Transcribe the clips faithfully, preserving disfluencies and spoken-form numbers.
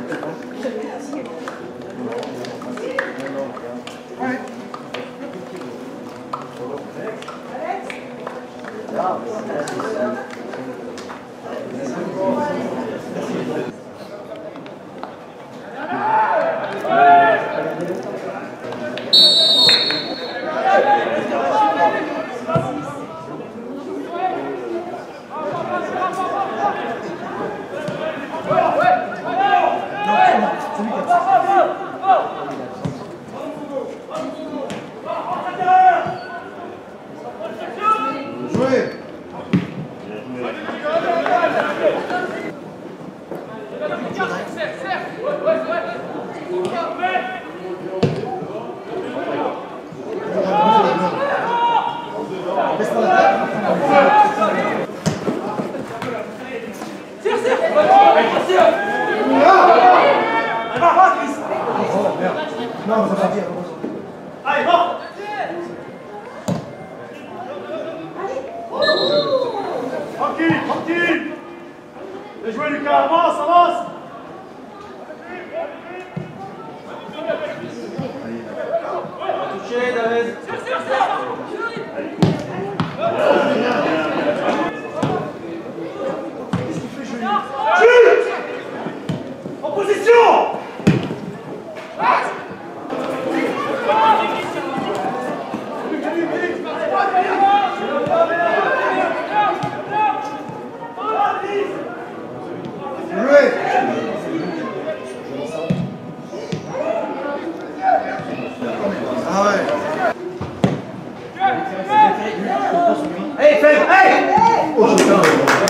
Non, ça va dire. Allez, bon! Tranquille, tranquille! Bien joué, Lucas, avance, avance! Touché, David! Chute! En position! Ah ouais. Hey, fais, hey! Oh putain.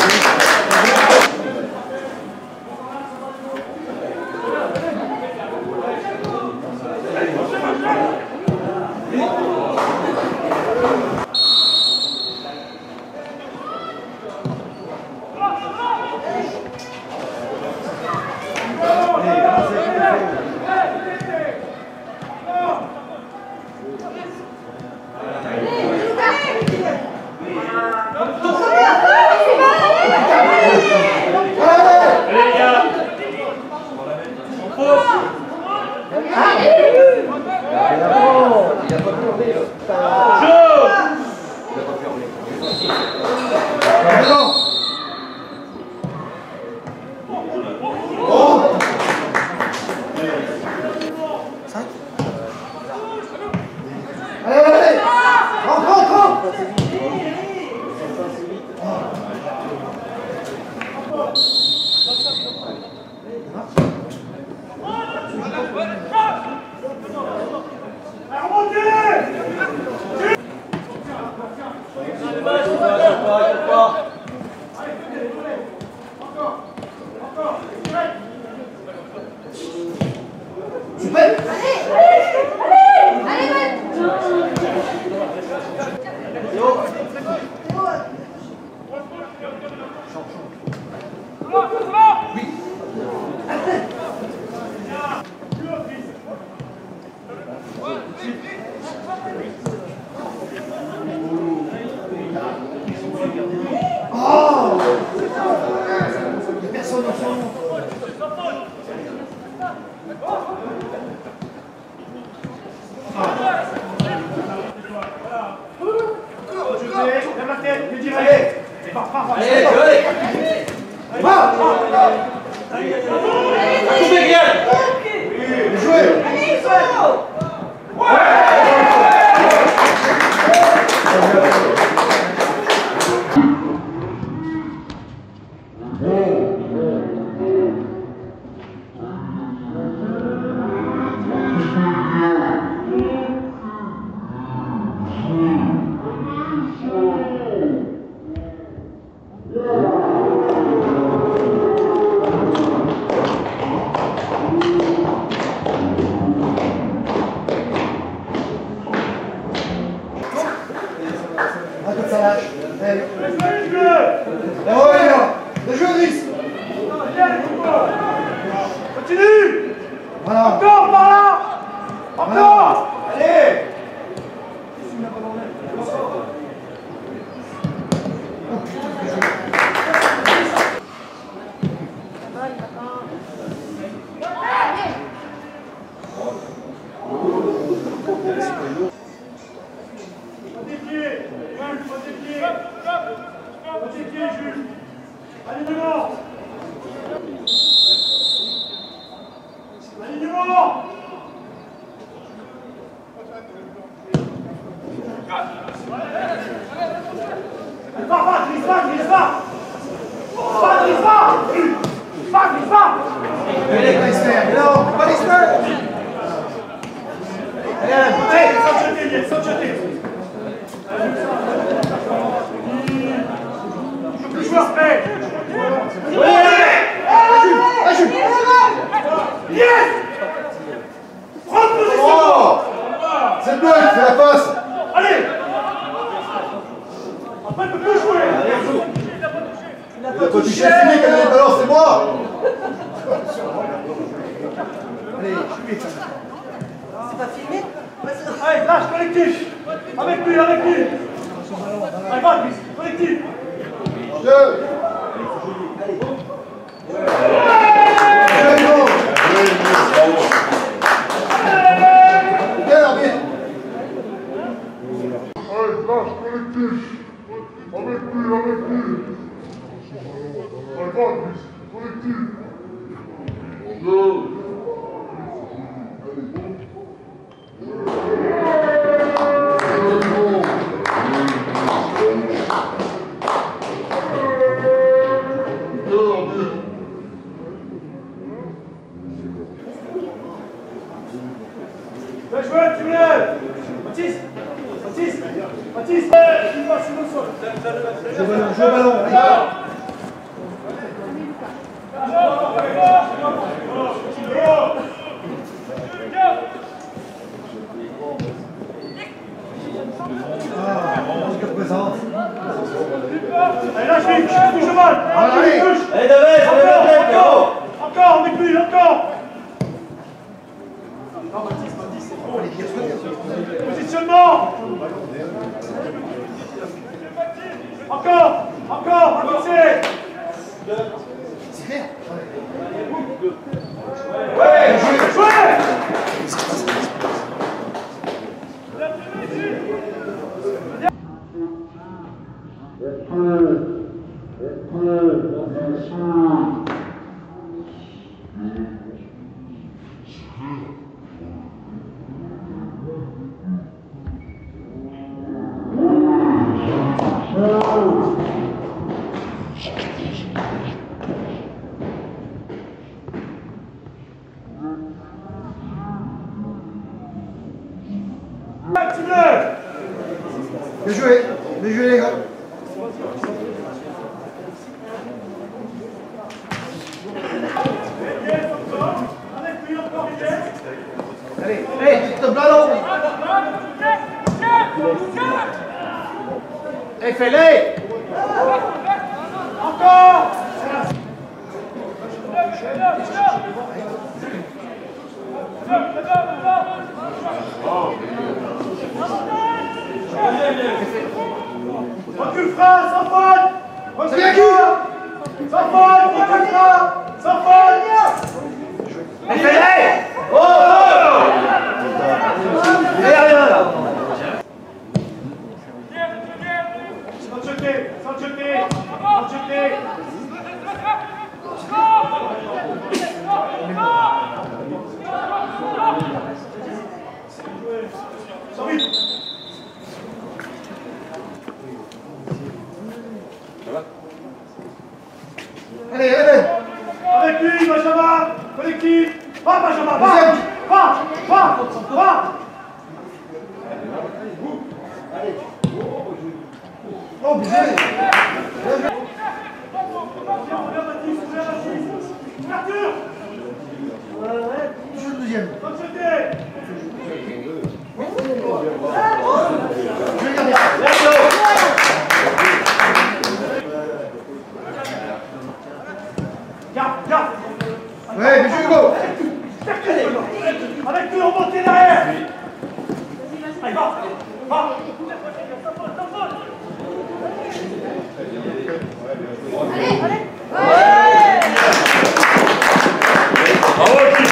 Continue! Voilà. Encore par là! Encore! Allez! C'est bon, il fait la passe. Allez. Après, il peut plus jouer. Il a pas touché, c'est lui qui a donné le ballon, c'est moi. Allez, je suis. C'est pas filmé? Allez, lâche, collectif. Avec lui, avec lui. Allez, va, Chris, collectif. Deux. Bien, arbitre. Allez, lâche, collectif. Avec lui, avec lui. Allez, va, Chris, collectif. Deux. Bien joué, tu me lèves. Baptiste, Baptiste, Baptiste. Il passe sur le sol. Joue au ballon, joue au ballon. Ah, jusqu'à présent. Allez, lâche vite, touche le bal. Allez. Touche. Allez, David, Encore, allez, encore, encore, avec lui, encore. Non, Baptiste, Baptiste, c'est trop. Positionnement. Encore, encore, fixé. C'est clair. Ouais, jouez, jouez. Bien joué, bien joué les gars. Allez, allez, top ballon. Allez, fais-les. Encore. Recule frein, sans faute. Recule frein. Sans faute, recule frein. Sans faute. Allez, fais-les. Oh, oh. Allez, rien là. Sans jeter, sans jeter, sans jeter. Sans vite. Allez, allez. Avec lui, Benjamin, collectif. Va, Benjamin, va, va, va, va. Oh, bien joué. Bien joué. Reviens, Baptiste, reviens, Baptiste. Ouverture. Joue le deuxième. Sans jeter. Je vais garder. Garde, garde. Ouais, bien joué Hugo. Avec lui, on monte derrière. Allez, va, va. Allez, allez. Ouais. Bravo,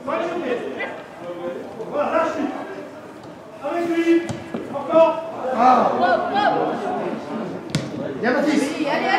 Voilà, lâche lui. Avec lui. Encore. Ah. Viens, Baptiste. Allez, allez,